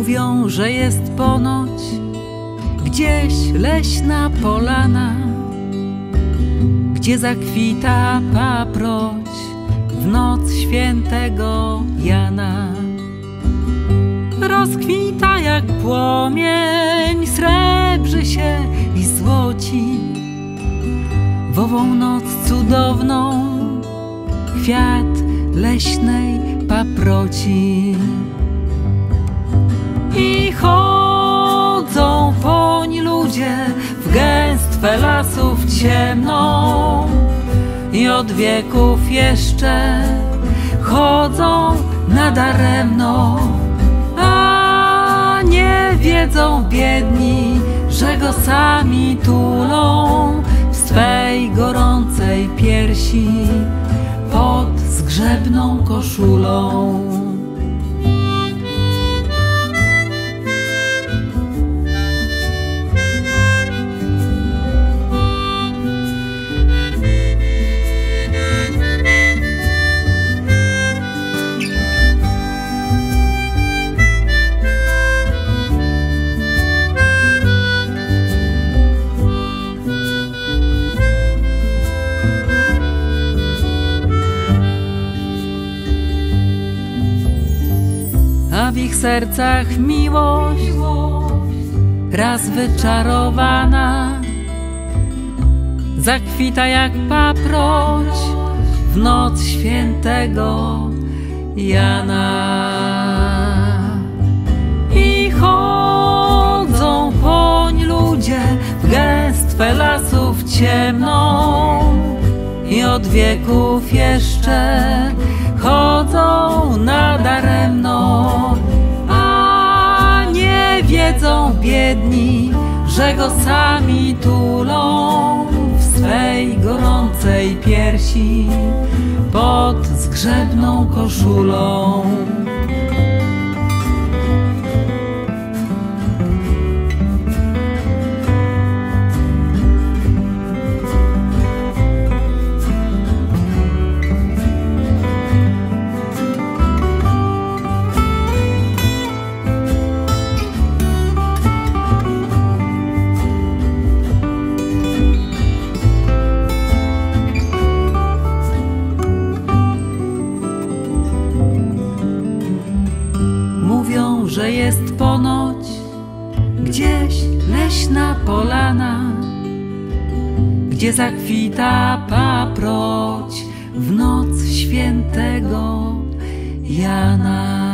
Mówią, że jest ponoć gdzieś leśna polana, gdzie zakwita paproć w noc świętego Jana. Rozkwita jak płomień, srebrzy się i złoci w ową noc cudowną kwiat leśnej paproci. I chodzą poń ludzie w gęstwę lasów ciemną i od wieków jeszcze chodzą nadaremno, a nie wiedzą biedni, że go sami tulą w swej gorącej piersi pod zgrzebną koszulą. A w ich sercach miłość raz wyczarowana zakwita jak paproć w noc świętego Jana. I chodzą poń ludzie w gęstwę lasów ciemną i od wieków jeszcze chodzą nadaremno, a nie wiedzą biedni, że go sami tulą w swej gorącej piersi pod zgrzebną koszulą. Mówią, że jest ponoć gdzieś leśna polana, gdzie zakwita paproć w noc świętego Jana.